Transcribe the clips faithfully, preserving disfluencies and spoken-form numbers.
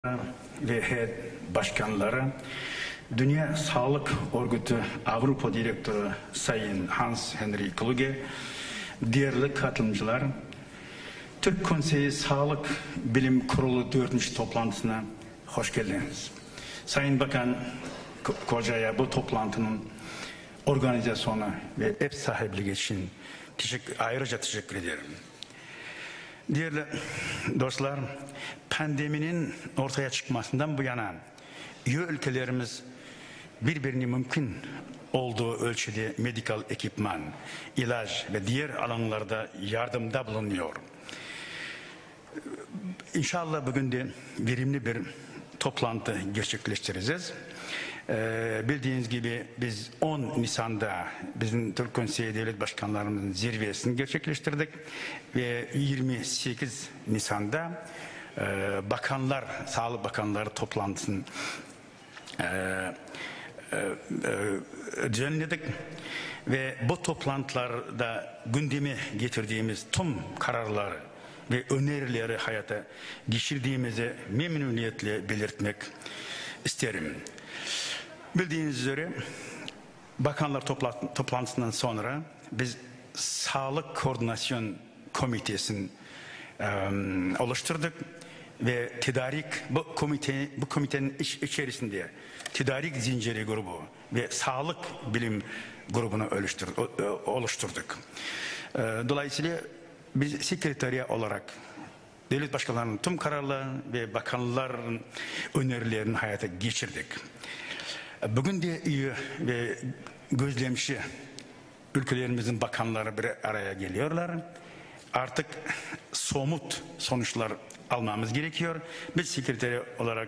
ve heyet başkanları, Dünya Sağlık Örgütü Avrupa Direktörü Sayın Hans-Henry Kluge, değerli katılımcılar, Türk Konseyi Sağlık Bilim Kurulu dördüncü toplantısına hoş geldiniz. Sayın Bakan Koca'ya bu toplantının organizasyonu ve ev sahipliği için teşekkür, ayrıca teşekkür ederim. Değerli dostlar, pandeminin ortaya çıkmasından bu yana üye ülkelerimiz birbirini mümkün olduğu ölçüde medikal ekipman, ilaç ve diğer alanlarda yardımda bulunuyor. İnşallah bugün de verimli bir toplantı gerçekleştireceğiz. Ee, bildiğiniz gibi biz on Nisan'da bizim Türk Konseyi Devlet Başkanlarımızın zirvesini gerçekleştirdik ve yirmi sekiz Nisan'da e, Bakanlar, Sağlık Bakanları toplantısını e, e, e, düzenledik ve bu toplantılarda gündeme getirdiğimiz tüm kararları ve önerileri hayata geçirdiğimizi memnuniyetle belirtmek isterim. Bildiğiniz üzere Bakanlar toplantısından sonra biz Sağlık Koordinasyon Komitesi'ni e, oluşturduk ve tedarik bu komite bu komitenin iç, içerisinde tedarik zinciri grubu ve sağlık bilim grubunu oluşturduk. E, dolayısıyla biz sekreteriya olarak devlet başkanlarının tüm kararları ve bakanların önerilerini hayata geçirdik. Bugün de üye ve gözlemci ülkelerimizin bakanları bir araya geliyorlar. Artık somut sonuçlar almamız gerekiyor. Biz sekreteri olarak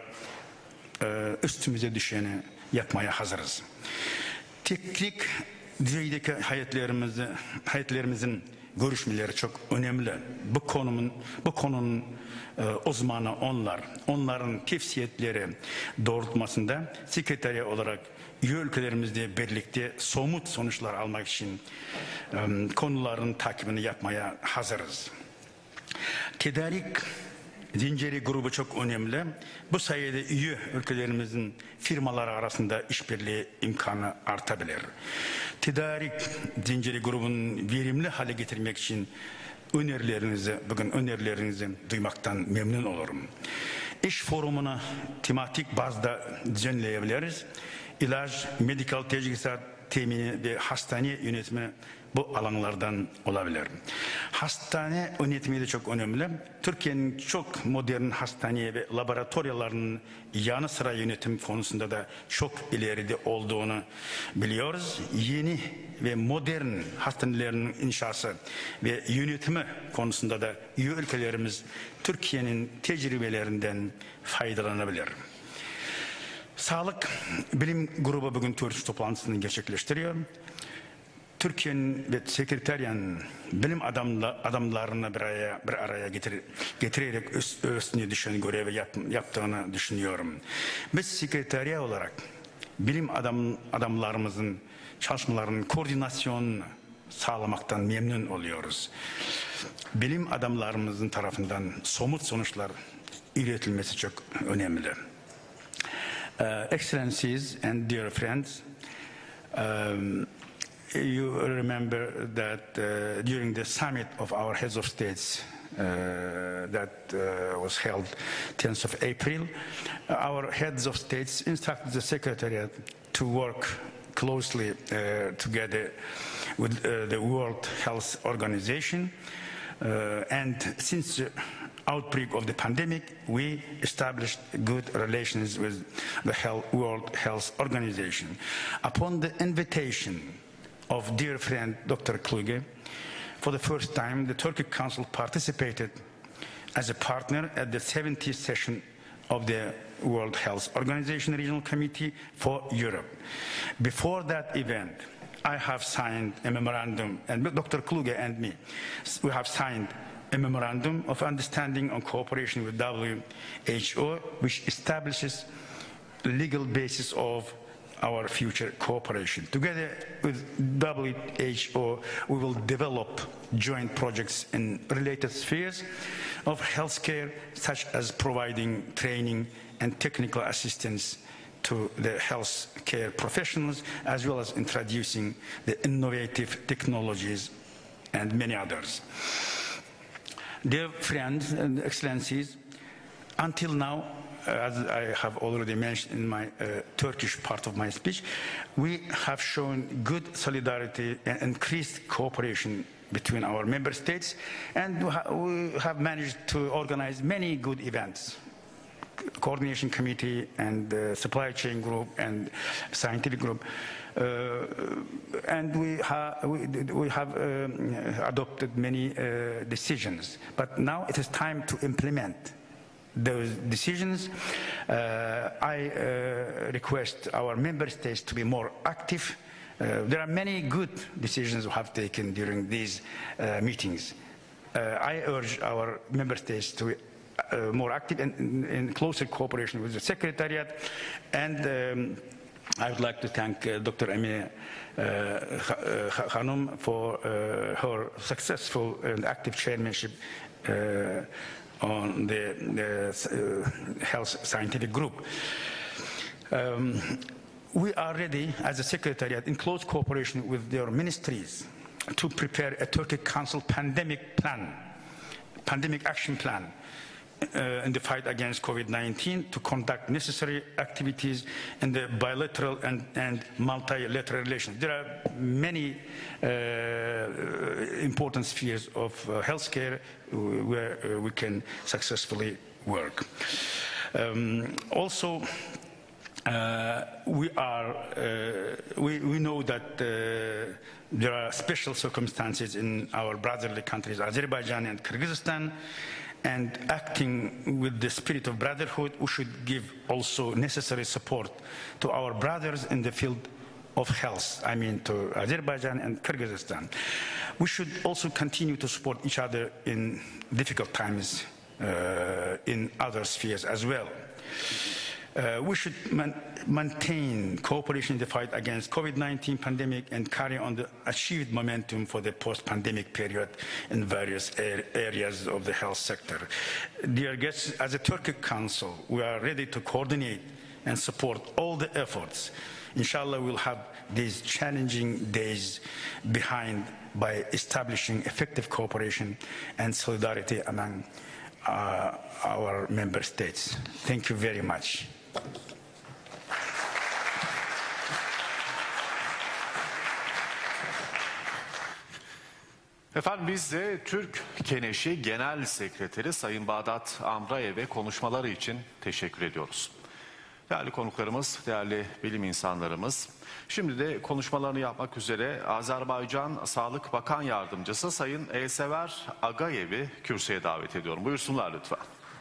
üstümüze düşeni yapmaya hazırız. Teknik düzeydeki hayatlarımızı, hayatlarımızın görüşmeleri çok önemli. Bu konunun, bu konunun e, uzmanı onlar. Onların tavsiyeleri doğrultmasında sekreteriye olarak üye ülkelerimizle birlikte somut sonuçlar almak için e, konuların takibini yapmaya hazırız. Tedarik zinciri grubu çok önemli. Bu sayede üye ülkelerimizin firmaları arasında işbirliği imkanı artabilir. Tedarik zinciri grubunun verimli hale getirmek için önerilerinizi, bugün önerilerinizi duymaktan memnun olurum. İş forumunu tematik bazda düzenleyebiliriz. İlaç, medikal teçhizat temini ve hastane yönetimi bu alanlardan olabilir. Hastane yönetimi de çok önemli. Türkiye'nin çok modern hastane ve laboratuvarlarının yanı sıra yönetim konusunda da çok ileride olduğunu biliyoruz. Yeni ve modern hastanelerin inşası ve yönetimi konusunda da üye ülkelerimiz Türkiye'nin tecrübelerinden faydalanabilir. Sağlık Bilim Grubu bugün dördüncü toplantısını gerçekleştiriyor. Türkiye'nin ve sekreteriyanın bilim adamla, adamlarını bir araya, bir araya getir, getirerek üst, üstüne düşen görevi yap, yaptığını düşünüyorum. Biz sekreteriya olarak bilim adam, adamlarımızın çalışmalarının koordinasyonunu sağlamaktan memnun oluyoruz. Bilim adamlarımızın tarafından somut sonuçlar üretilmesi çok önemli. Uh, Excellencies and dear friends, um, you remember that uh, during the summit of our heads of states uh, that uh, was held tenth of April, our heads of states instructed the Secretariat to work closely uh, together with uh, the World Health Organization. Uh, and since the outbreak of the pandemic, we established good relations with the Health, World Health Organization. Upon the invitation of dear friend Doctor Kluge, for the first time, the Turkic Council participated as a partner at the seventieth session of the World Health Organization Regional Committee for Europe. Before that event, I have signed a memorandum, and Doctor Kluge and me, we have signed a memorandum of understanding on cooperation with W H O, which establishes the legal basis of our future cooperation. Together with W H O, we will develop joint projects in related spheres of healthcare, such as providing training and technical assistance to the health care professionals, as well as introducing the innovative technologies and many others. Dear friends and excellencies, until now, as I have already mentioned in my uh, Turkish part of my speech, we have shown good solidarity and increased cooperation between our member states, and we have managed to organize many good events. Coordination Committee and the Supply Chain Group and Scientific Group, uh, and we, ha we, we have um, adopted many uh, decisions. But now it is time to implement those decisions. Uh, I uh, request our member states to be more active. Uh, there are many good decisions we have taken during these uh, meetings. Uh, I urge our member states to Uh, more active and in closer cooperation with the Secretariat. And um, I would like to thank uh, Doctor Emine uh, Hanum for uh, her successful and active chairmanship uh, on the, the uh, Health Scientific Group. Um, we are ready, as a Secretariat, in close cooperation with their ministries, to prepare a Turkey Council pandemic plan, pandemic action plan, Uh, in the fight against COVID nineteen, to conduct necessary activities in the bilateral and, and multilateral relations. There are many uh, important spheres of uh, healthcare where uh, we can successfully work. Um, also, uh, we are uh, we, we know that uh, there are special circumstances in our brotherly countries, Azerbaijan and Kyrgyzstan. And acting with the spirit of brotherhood, we should give also necessary support to our brothers in the field of health, I mean to Azerbaijan and Kyrgyzstan. We should also continue to support each other in difficult times uh, in other spheres as well. Uh, we should man maintain cooperation in the fight against COVID nineteen pandemic and carry on the achieved momentum for the post-pandemic period in various areas of the health sector. Dear guests, as a Turkic Council, we are ready to coordinate and support all the efforts. Inshallah, we'll have these challenging days behind by establishing effective cooperation and solidarity among uh, our member states. Thank you very much. Efendim, biz de Türk Keneşi Genel Sekreteri Sayın Bağdat Amrayev'e konuşmaları için teşekkür ediyoruz. Değerli konuklarımız, değerli bilim insanlarımız, şimdi de konuşmalarını yapmak üzere Azerbaycan Sağlık Bakan Yardımcısı Sayın Elsever Agayev'i kürsüye davet ediyorum. Buyursunlar lütfen.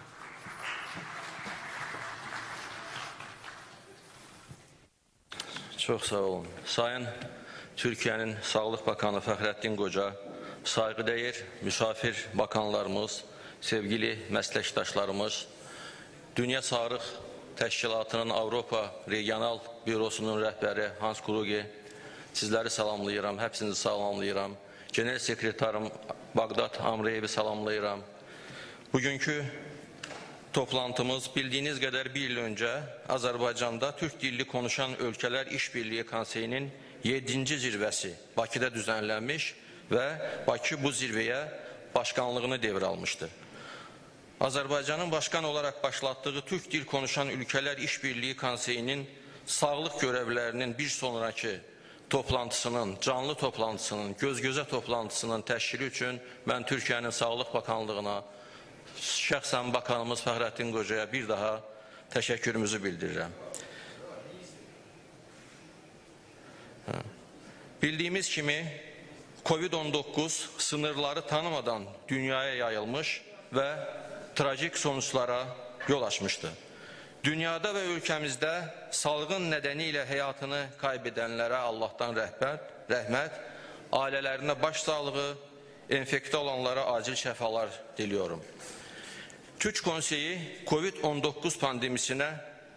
Çok sağ olun. Sayın Türkiye'nin Sağlık Bakanı Fəxrəddin Qoca, saygıdeğer misafir bakanlarımız, sevgili meslektaşlarımız, Dünya Sağlık Təşkilatının Avropa Regional Bürosunun rəhbəri Hans Kluge, sizləri salamlayıram, hepsinizi salamlayıram. Genel Sekreterim Bağdat Amrayev'i salamlayıram. Bugünkü toplantımız bildiğiniz kadar bir yıl önce Azerbaycan'da Türk dilli konuşan ülkeler İşbirliği Konseyinin yedinci zirvesi Bakı'da düzenlenmiş ve Bakı bu zirveye başkanlığını devralmıştı. Azerbaycan'ın başkan olarak başlattığı Türk dil konuşan ülkeler İşbirliği Konseyinin sağlık görevlilerinin bir sonraki toplantısının, canlı toplantısının, göz-göze toplantısının təşkili üçün ben Türkiye'nin Sağlık Bakanlığına, şəxsən Bakanımız Fəxrəddin Qocaya bir daha təşəkkürümüzü bildirirəm. Bildiğimiz kimi Covid on dokuz sınırları tanımadan dünyaya yayılmış ve trajik sonuçlara yol açmıştı. Dünyada ve ülkemizde salgın nedeniyle hayatını kaybedenlere Allah'tan rəhbət, rəhmət, ailelerine başsağlığı, enfekte olanlara acil şəfalar diliyorum. Türk Konseyi Covid on dokuz pandemisine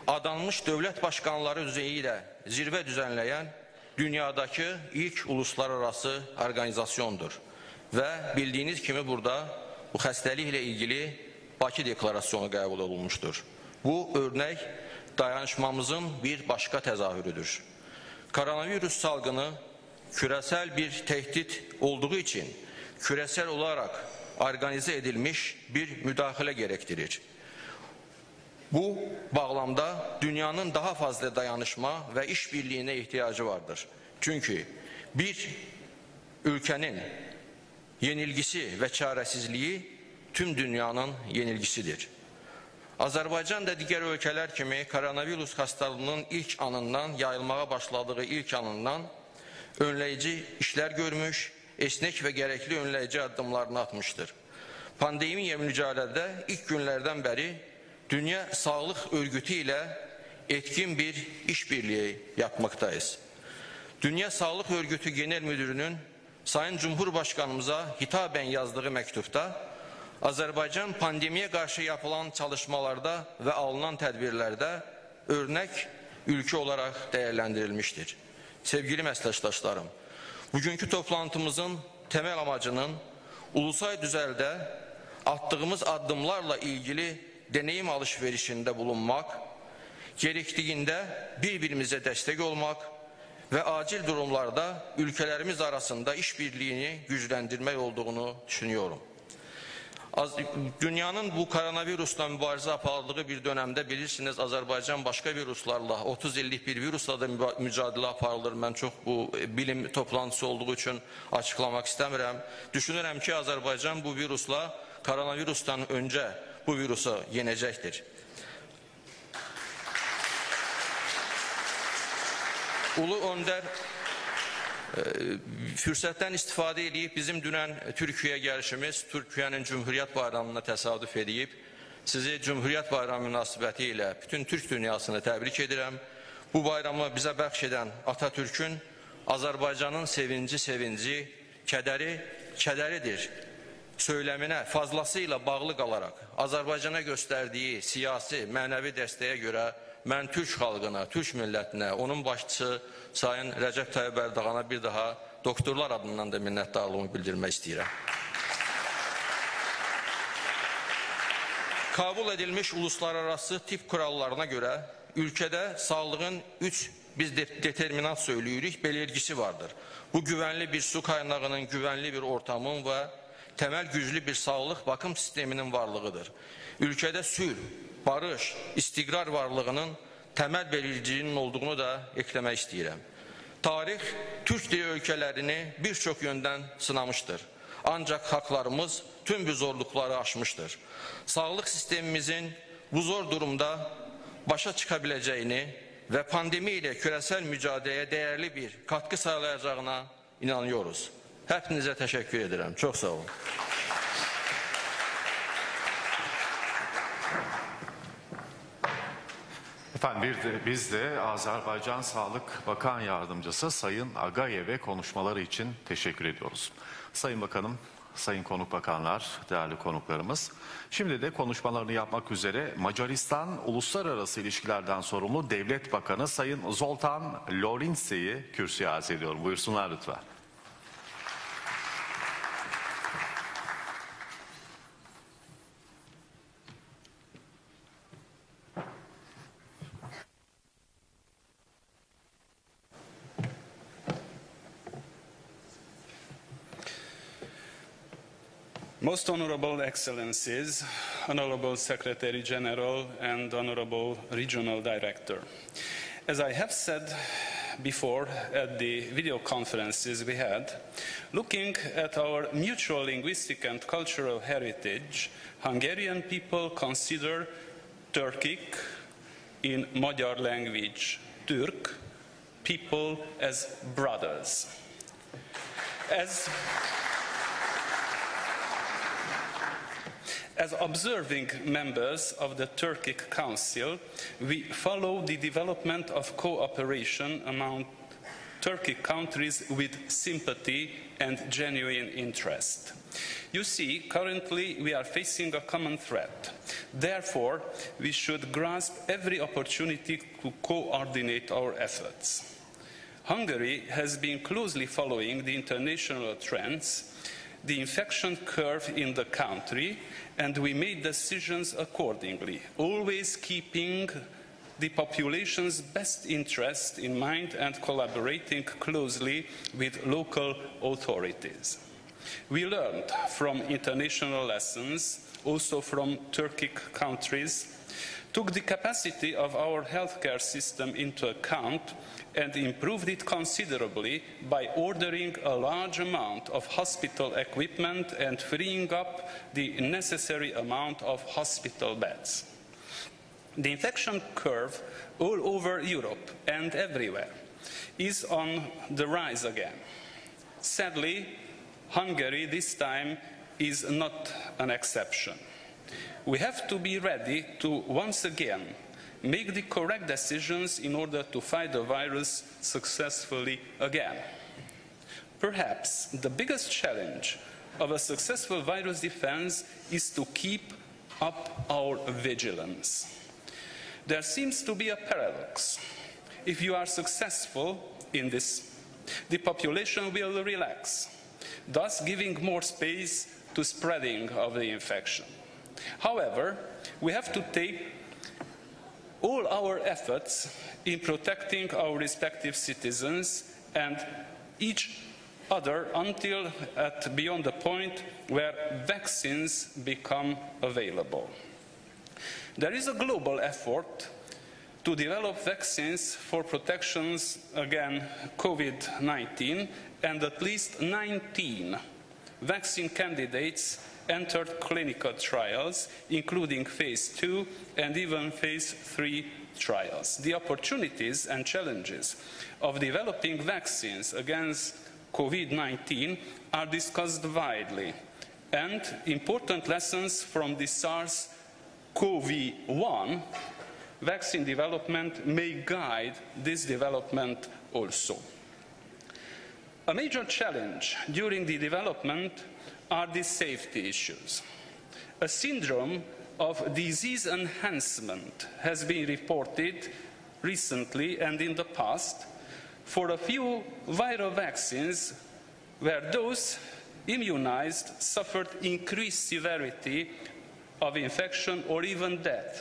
adanmış dövlət başkanları düzeyi ilə zirvə düzenleyen dünyadaki ilk uluslararası organizasyondur. Ve bildiğiniz kimi burada bu xəstəliklə ilgili Bakı Deklarasyonu qəbul olunmuştur. Bu örnek dayanışmamızın bir başka tezahürüdür. Koronavirüs salgını küresel bir tehdit olduğu için küresel olarak organize edilmiş bir müdahale gerektirir. Bu bağlamda dünyanın daha fazla dayanışma ve işbirliğine ihtiyacı vardır. Çünkü bir ülkenin yenilgisi ve çaresizliği tüm dünyanın yenilgisidir. Azərbaycan da digər ölkələr kimi koronavirus hastalığının ilk anından, yayılmağa başladığı ilk anından önleyici işler görmüş, esnek ve gerekli önleyici adımlarını atmıştır. Pandemiye mücadelede ilk günlerden beri Dünya Sağlık Örgütü ile etkin bir işbirliği yapmaktayız. Dünya Sağlık Örgütü Genel Müdürü'nün Sayın Cumhurbaşkanımıza hitaben yazdığı mektupta Azərbaycan pandemiye karşı yapılan çalışmalarda ve alınan tedbirlerde örnek ülke olarak değerlendirilmiştir. Sevgili meslektaşlarım, bugünkü toplantımızın temel amacının ulusal düzeyde attığımız adımlarla ilgili deneyim alışverişinde bulunmak, gerektiğinde birbirimize destek olmak ve acil durumlarda ülkelerimiz arasında işbirliğini güçlendirmek olduğunu düşünüyorum. Dünyanın bu koronavirüsle mübarizə apardığı bir dönemde bilirsiniz Azərbaycan başka viruslarla otuz illik bir virusla da mücadele aparılır. Ben çok bu bilim toplantısı olduğu için açıklamak istemiyorum. Düşünürüm ki Azərbaycan bu virusla koronavirüsden önce bu virüsü yenecektir. Ulu Önder fürsətten istifadə edib bizim dünən Türkiye'ye gəlişimiz Türkiye'nin Cumhuriyet Bayramına təsadüf edib. Sizi Cumhuriyet Bayramı münasibəti ilə bütün Türk dünyasını təbrik edirəm. Bu bayramı bizə bəxş edən Atatürk'ün Azərbaycanın sevinci sevinci, kədəri kədəridir söyləminə fazlasıyla bağlı qalarak Azərbaycana göstərdiyi siyasi, mənəvi dəstəyə görə mən Türk xalqına, Türk millətinə, onun başçısı Sayın Rəcəb Tayyip Erdogana bir daha doktorlar adından da minnətdarlığımı bildirmək istəyirəm. Kabul edilmiş uluslararası tip kurallarına göre ülkede sağlığın üç biz de determinant söylüyoruz belirgisi vardır. Bu güvenli bir su kaynağının, güvenli bir ortamın ve temel güçlü bir sağlık bakım sisteminin varlığıdır. Ülkede sülh, barış, istikrar varlığının temel belirleyicinin olduğunu da eklemek istedim. Tarih, Türk dili ülkelerini birçok yönden sınamıştır. Ancak haklarımız tüm bu zorlukları aşmıştır. Sağlık sistemimizin bu zor durumda başa çıkabileceğini ve pandemi ile küresel mücadeleye değerli bir katkı sağlayacağına inanıyoruz. Hepinize teşekkür ederim. Çok sağ olun. Efendim bir de, biz de Azerbaycan Sağlık Bakan Yardımcısı Sayın Agayev'e konuşmaları için teşekkür ediyoruz. Sayın Bakanım, Sayın Konuk Bakanlar, değerli konuklarımız. Şimdi de konuşmalarını yapmak üzere Macaristan Uluslararası İlişkilerden sorumlu Devlet Bakanı Sayın Zoltan Lorince'yi kürsüye arz ediyorum. Buyursunlar lütfen. Most Honorable Excellencies, Honorable Secretary General and Honorable Regional Director, as I have said before at the video conferences we had, looking at our mutual linguistic and cultural heritage, Hungarian people consider Turkic in Magyar language, Türk, people as brothers. As As observing members of the Turkic Council, we follow the development of cooperation among Turkic countries with sympathy and genuine interest. You see, currently we are facing a common threat. Therefore, we should grasp every opportunity to coordinate our efforts. Hungary has been closely following the international trends, the infection curve in the country, and we made decisions accordingly, always keeping the population's best interest in mind and collaborating closely with local authorities. We learned from international lessons, also from Turkic countries, took the capacity of our healthcare system into account and improved it considerably by ordering a large amount of hospital equipment and freeing up the necessary amount of hospital beds. The infection curve all over Europe and everywhere is on the rise again. Sadly, Hungary this time is not an exception. We have to be ready to once again make the correct decisions in order to fight the virus successfully again. Perhaps the biggest challenge of a successful virus defense is to keep up our vigilance. There seems to be a paradox. If you are successful in this, the population will relax, thus giving more space to spreading of the infection. However, we have to take all our efforts in protecting our respective citizens and each other until at beyond the point where vaccines become available. There is a global effort to develop vaccines for protections against COVID nineteen, and at least nineteen vaccine candidates entered clinical trials, including phase two and even phase three trials. The opportunities and challenges of developing vaccines against COVID nineteen are discussed widely, and important lessons from the SARS CoV one vaccine development may guide this development also. A major challenge during the development are the safety issues. A syndrome of disease enhancement has been reported recently and in the past for a few viral vaccines where those immunized suffered increased severity of infection or even death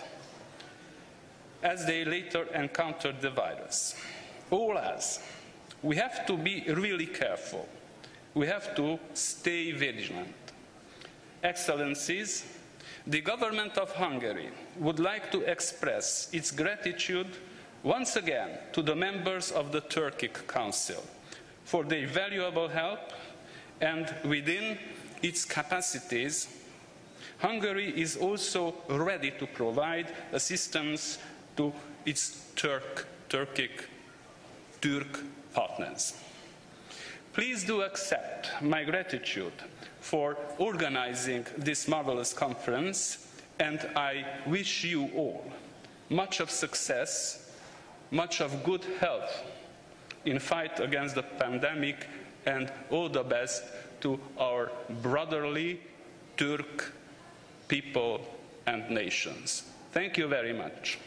as they later encountered the virus. All as we have to be really careful. We have to stay vigilant. Excellencies, the government of Hungary would like to express its gratitude once again to the members of the Turkic Council for their valuable help, and within its capacities, Hungary is also ready to provide assistance to its Turk, Turkic, Turk partners. Please do accept my gratitude for organizing this marvelous conference, and I wish you all much of success, much of good health in fight against the pandemic, and all the best to our brotherly Turk people and nations. Thank you very much.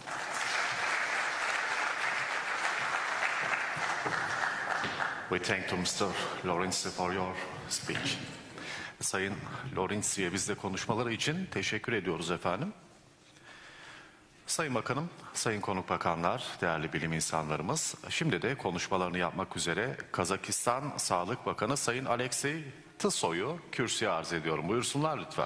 We thank to Mister Lawrence for your speech. Sayın Lawrence'ye biz de konuşmaları için teşekkür ediyoruz efendim. Sayın Bakanım, Sayın Konuk Bakanlar, değerli bilim insanlarımız, şimdi de konuşmalarını yapmak üzere Kazakistan Sağlık Bakanı Sayın Alexey Tsoy'u kürsüye arz ediyorum. Buyursunlar lütfen.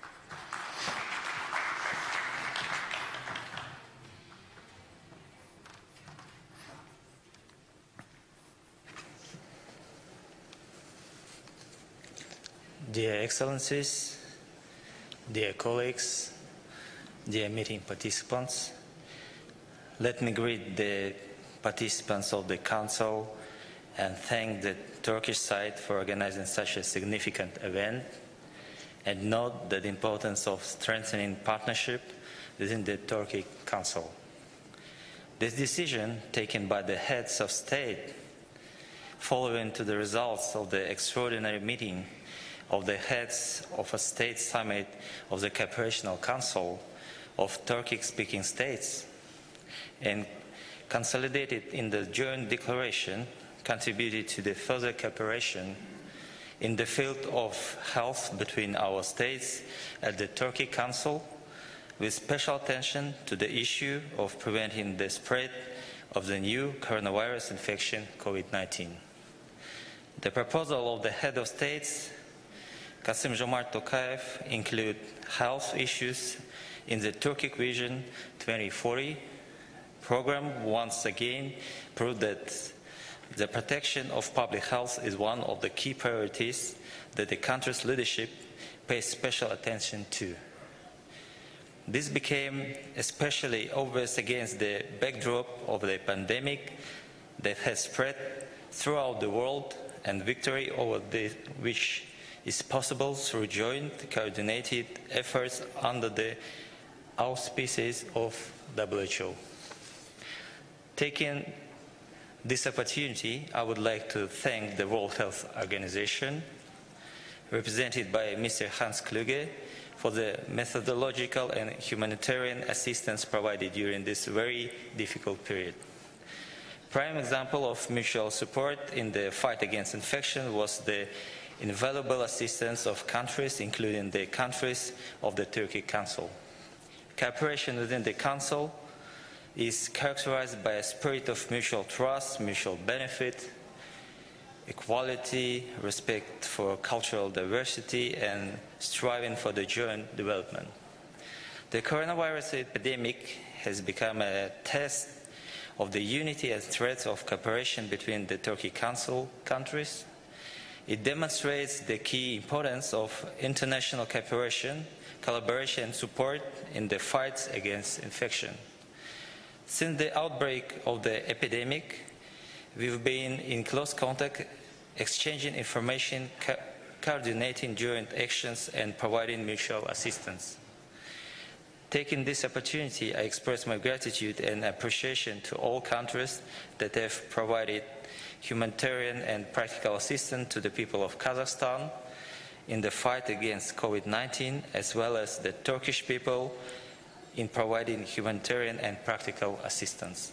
Dear Excellencies, dear colleagues, dear meeting participants, let me greet the participants of the Council and thank the Turkish side for organizing such a significant event, and note the importance of strengthening partnership within the Turkic Council. This decision taken by the heads of state following to the results of the extraordinary meeting of the heads of a state summit of the Cooperational Council of Turkic-speaking states and consolidated in the joint declaration contributed to the further cooperation in the field of health between our states at the Turkic Council, with special attention to the issue of preventing the spread of the new coronavirus infection, COVID nineteen. The proposal of the head of states, Kassym-Jomart Tokayev, include health issues in the Turkic Vision twenty forty program once again proved that the protection of public health is one of the key priorities that the country's leadership pays special attention to. This became especially obvious against the backdrop of the pandemic that has spread throughout the world, and victory over this, which is possible through joint coordinated efforts under the auspices of W H O. Taking this opportunity, I would like to thank the World Health Organization, represented by Mister Hans Kluge, for the methodological and humanitarian assistance provided during this very difficult period. Prime example of mutual support in the fight against infection was the invaluable assistance of countries, including the countries of the Turkic Council. Cooperation within the Council is characterized by a spirit of mutual trust, mutual benefit, equality, respect for cultural diversity, and striving for the joint development. The coronavirus epidemic has become a test of the unity and threats of cooperation between the Turkic Council countries. It demonstrates the key importance of international cooperation, collaboration, and support in the fight against infection. Since the outbreak of the epidemic, we've been in close contact, exchanging information, co coordinating joint actions, and providing mutual assistance. Taking this opportunity, I express my gratitude and appreciation to all countries that have provided humanitarian and practical assistance to the people of Kazakhstan in the fight against COVID nineteen, as well as the Turkish people in providing humanitarian and practical assistance.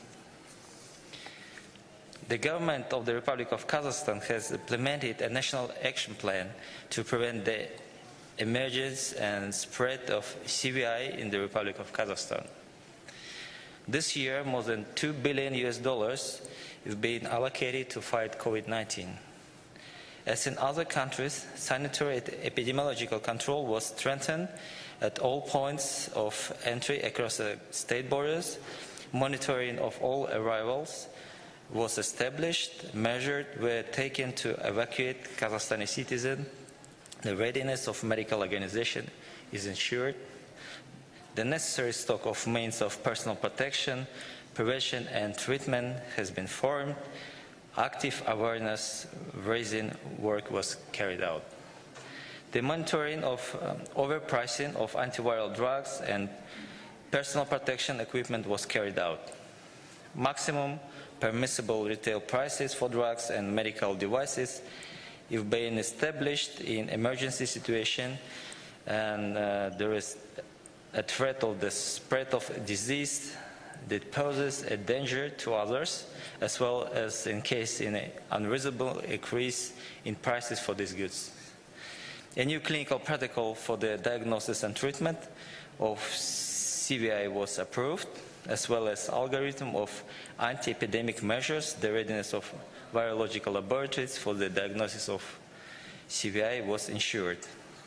The government of the Republic of Kazakhstan has implemented a national action plan to prevent the emergence and spread of C V I in the Republic of Kazakhstan. This year, more than two billion U S dollars is being allocated to fight COVID nineteen. As in other countries, sanitary epidemiological control was strengthened at all points of entry across the state borders. Monitoring of all arrivals was established. Measures were taken to evacuate Kazakhstani citizens. The readiness of medical organization is ensured. The necessary stock of means of personal protection, prevention, and treatment has been formed. Active awareness raising work was carried out. The monitoring of um, overpricing of antiviral drugs and personal protection equipment was carried out. Maximum permissible retail prices for drugs and medical devices have been established in emergency situation, and uh, there is a threat of the spread of a disease that poses a danger to others, as well as in case in an unreasonable increase in prices for these goods. A new clinical protocol for the diagnosis and treatment of C V I was approved, as well as algorithm of anti-epidemic measures. The readiness of virological laboratories for the diagnosis of C V I was ensured.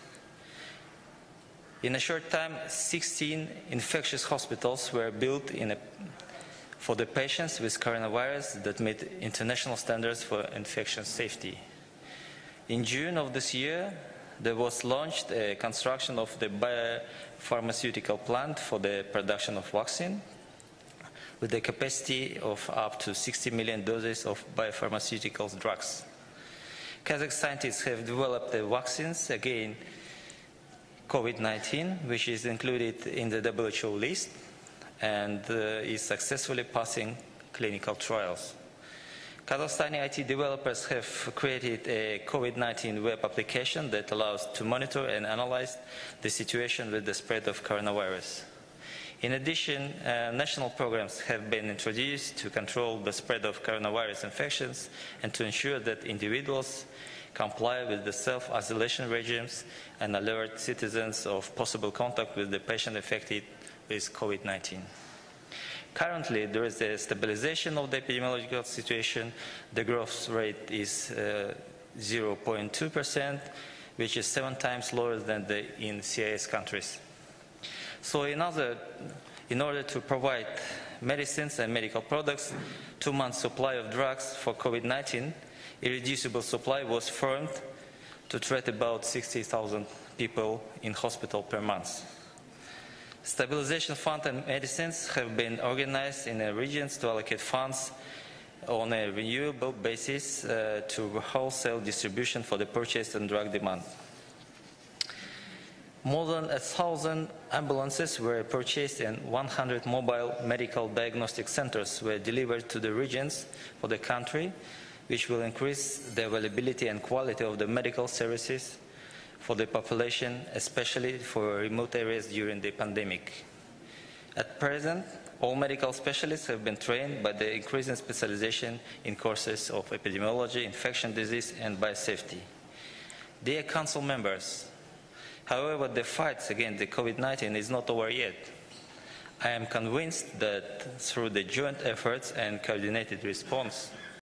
In a short time, sixteen infectious hospitals were built in a, for the patients with coronavirus that meet international standards for infection safety. In June of this year, there was launched a construction of the biopharmaceutical plant for the production of vaccine, with a capacity of up to sixty million doses of biopharmaceutical drugs. Kazakh scientists have developed the vaccines against COVID nineteen, which is included in the W H O list and uh, is successfully passing clinical trials. Kazakhstani I T developers have created a COVID nineteen web application that allows to monitor and analyze the situation with the spread of coronavirus. In addition, uh, national programs have been introduced to control the spread of coronavirus infections and to ensure that individuals comply with the self-isolation regimes and alert citizens of possible contact with the patient affected with COVID nineteen. Currently, there is a stabilization of the epidemiological situation. The growth rate is uh, zero point two percent, which is seven times lower than the, in C I S countries. So in, other, in order to provide medicines and medical products, two months supply of drugs for COVID nineteen, irreducible supply was formed to treat about sixty thousand people in hospital per month. Stabilization fund and medicines have been organized in the regions to allocate funds on a renewable basis uh, to wholesale distribution for the purchase and drug demand. More than a thousand ambulances were purchased and one hundred mobile medical diagnostic centers were delivered to the regions for the country, which will increase the availability and quality of the medical services for the population, especially for remote areas during the pandemic. At present, all medical specialists have been trained by the increasing specialization in courses of epidemiology, infection disease, and biosafety. Dear Council members, however, the fight against the COVID nineteen is not over yet. I am convinced that through the joint efforts and coordinated response